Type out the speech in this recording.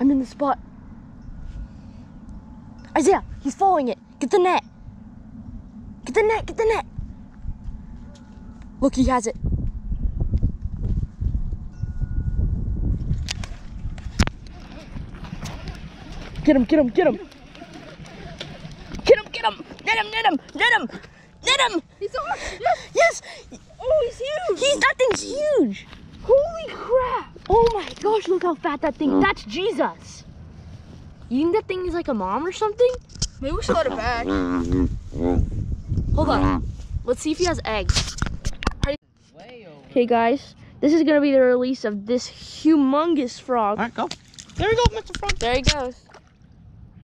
I'm in the spot. Isaiah, he's following it. Get the net. Get the net, get the net. Look, he has it. Get him, get him, get him. Get him, get him. Net him, net him, net him. Net him. He's on. Yes. Yes. Oh, he's huge. That thing's huge. Holy crap. Oh my gosh, look how fat that thing is. That's Jesus. You think that thing is like a mom or something? Maybe we should let it back. Hold on. Let's see if he has eggs. Okay, guys. This is going to be the release of this humongous frog. All right, go. There we go, Mr. Frog. There he goes.